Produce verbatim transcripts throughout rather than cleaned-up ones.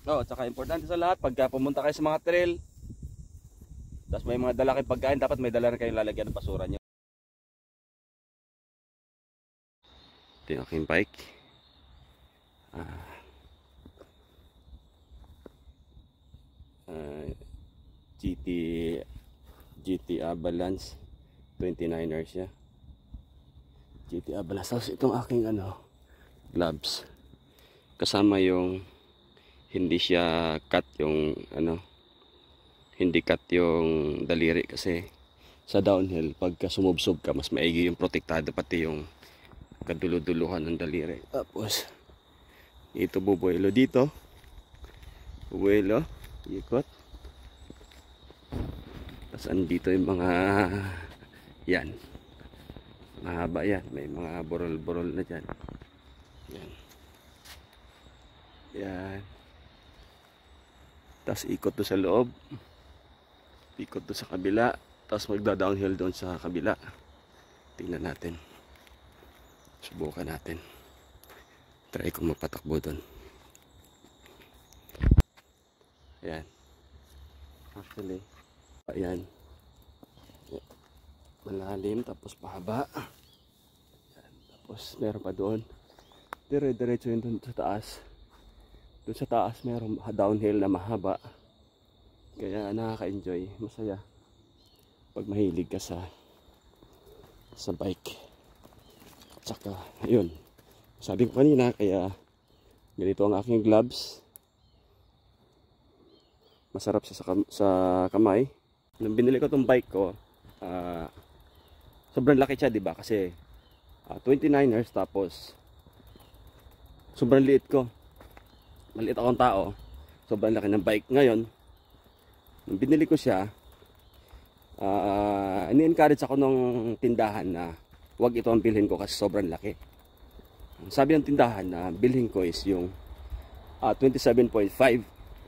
Oh, tsaka importante sa lahat, pagka pumunta kayo sa mga trail, tapos may mga dala kayong pagkain, dapat may dala rin kayong lalagyan ng basura nyo. Ito yung aking bike. Ah, uh, G T G T Avalanche twenty-niners siya. G T Avalanche. Tapos itong aking ano, gloves. Kasama yung hindi siya cut yung ano, hindi cut yung daliri kasi sa downhill pagka sumubsob ka mas maigi yung protektado pati yung kaduluduluhan ng daliri. Tapos ito bubuelo dito. Bubuelo, ikot. Tapos andito yung mga yan. Mahaba yan, may mga borol-borol na dyan. Yan. Yan. Tapos ikot to sa loob, ikot to sa kabila, tapos magda-downhill doon sa kabila. Tingnan natin, subukan natin, try kong magpatakbo doon. Ayan, actually ayan, malalim tapos pahaba. Ayan. Tapos meron pa doon, dire-diretso yun doon sa taas. Doon sa taas mayroong downhill na mahaba. Kaya nakaka-enjoy, masaya pag mahilig ka sa sa bike. Tsaka ayun, sabi ko kanina, kaya ganito ang aking gloves. Masarap siya sa, kam sa kamay. Nung binili ko tong bike ko, uh, sobrang laki siya, diba? Kasi uh, twenty-niners, tapos sobrang liit ko. Maliit akong tao, sobrang laki ng bike. Ngayon, nung binili ko siya, uh, ini-encourage ako ng tindahan na wag ito ang bilhin ko kasi sobrang laki. Sabi ng tindahan na bilhin ko is yung uh, twenty-seven point five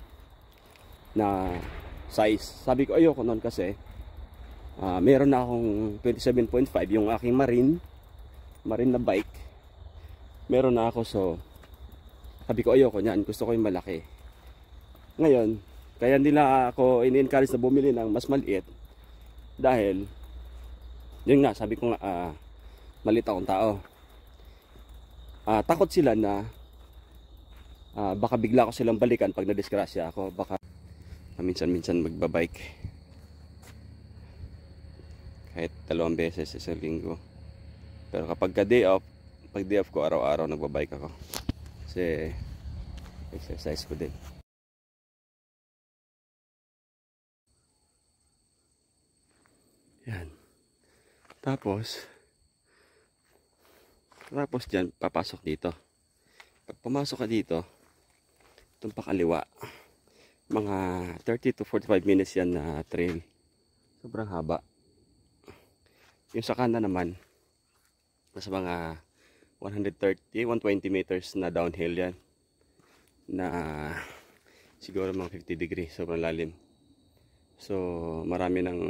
na size. Sabi ko ayoko nun kasi uh, meron na akong twenty-seven point five, yung aking marine marine na bike meron na ako, so sabi ko ayoko niyan, gusto ko yung malaki. Ngayon, kaya nila ako ini-encourage na bumili ng mas maliit dahil yun nga, sabi ko nga uh, maliit akong tao. Uh, takot sila na uh, baka bigla ko silang balikan pag nadisgrasya ako. Baka uh, minsan-minsan magbabike kahit dalawang beses sa linggo. Pero kapag ka day off, pag day off ko, araw-araw nagbabike ako. Kasi exercise ko din. Yan. Tapos tapos dyan, papasok dito. Pag pumasok ka dito, itong pakaliwa, mga thirty to forty-five minutes yan na trail. Sobrang haba. Yung sa kanan naman, nasa mga one thirty, one twenty meters na downhill yan. Na siguro mga fifty degree, sobrang lalim. So marami ng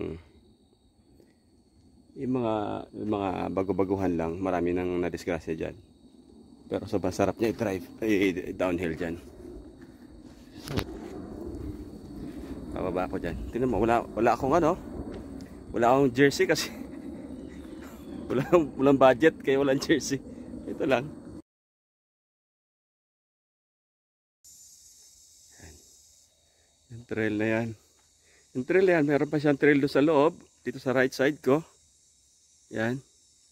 yung mga yung mga bago-baguhan lang, marami nang nadisgrasya dyan. Pero sobrang sarap niya i-drive, i downhill dyan. So bababa ako dyan. Tingnan mo, wala, wala akong ano, wala akong jersey kasi wala, walang budget kaya walang jersey. Ito lang. Yung trail na yan. Yung trail na yan, meron pa siyang trail doon sa loob. Dito sa right side ko. Yan.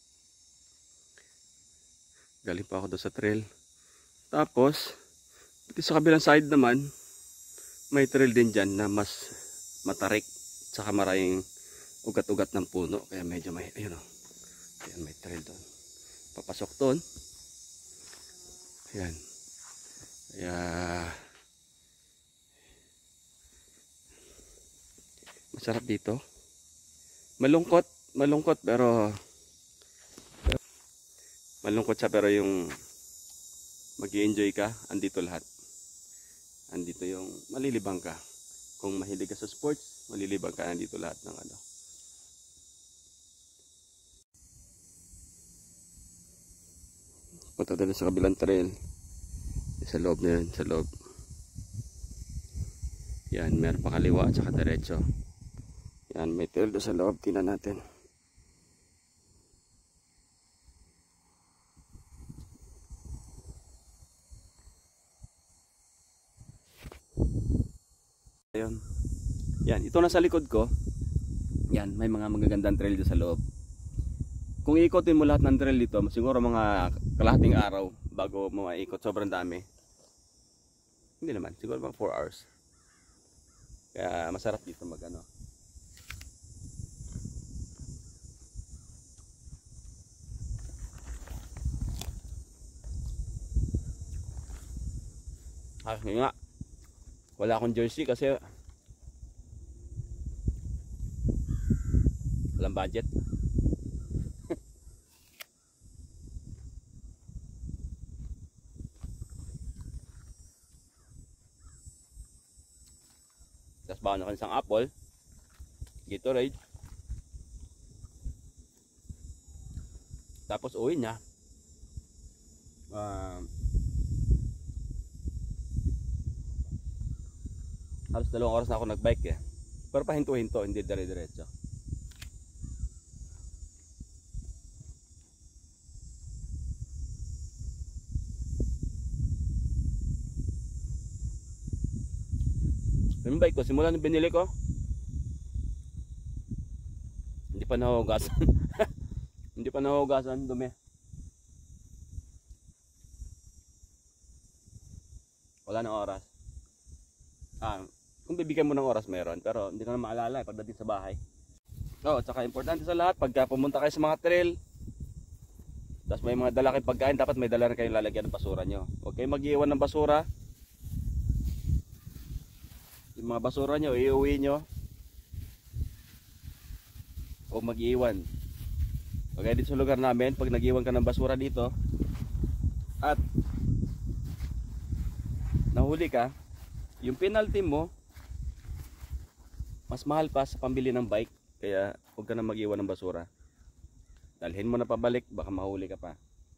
Galing pa ako doon sa trail. Tapos, dito sa kabilang side naman, may trail din dyan na mas matarik. Tsaka maraming ugat-ugat ng puno. Kaya medyo may, ayun o. Ayan, may trail doon. Papasok doon. Ayan. Kaya masarap dito. Malungkot, malungkot pero, pero malungkot siya, pero yung mag-i-enjoy ka, andito lahat. Andito yung malilibang ka. Kung mahilig ka sa sports, malilibang ka, andito lahat ng ano. Punta tayo sa kabilang trail. Sa loob na yun, sa loob. Yan, meron pa kaliwa at saka diretso. Yan, may trail doon sa loob. Tingnan natin. Ayun. Yan, ito na sa likod ko. Yan, may mga magagandang trail doon sa loob. Kung iikotin mo lahat ng trail dito, siguro mga kalahating araw bago mo maikot. Sobrang dami. Hindi naman, siguro mga four hours. Kaya masarap dito mag ano. Ah, yun nga. Wala akong jersey kasi walang budget. Tapos baka na isang apple, Gatorade. Tapos uwi niya. Uh, halos dalawang oras na ako nagbike eh. Pero pahinto-hinto, hindi dire-diretso. Yung bike ko, simula nung binili ko, hindi pa nahugasan. Hindi pa nahugasan, dumi. Wala nang oras. Ah, kung bibigyan mo ng oras meron, pero hindi ko na maalala pagdating sa bahay. Oh, at saka importante sa lahat, pagka pumunta kayo sa mga trail, tapos may mga dala kayong pagkain, dapat may dala rin kayong lalagyan ng basura nyo. Huwag kayong mag-iwan ng basura. Yung mga basura nyo, iuwi nyo. Huwag mag-iwan. Kaya dito sa lugar namin, pag nag-iwan ka ng basura dito at nahuli ka, yung penalty mo mas mahal pa sa pambili ng bike. Kaya huwag ka na mag-iwan ng basura. Dalhin mo na pabalik, baka mahuli ka pa.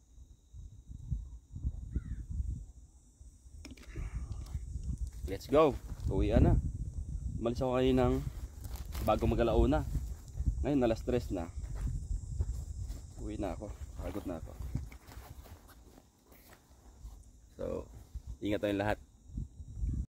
Let's go. Uwian na. Umalis ako kayo ng bago mag-alauna. Ngayon alas tres na. Uwi na ako. Pagod na ako. So, ingat tayong lahat.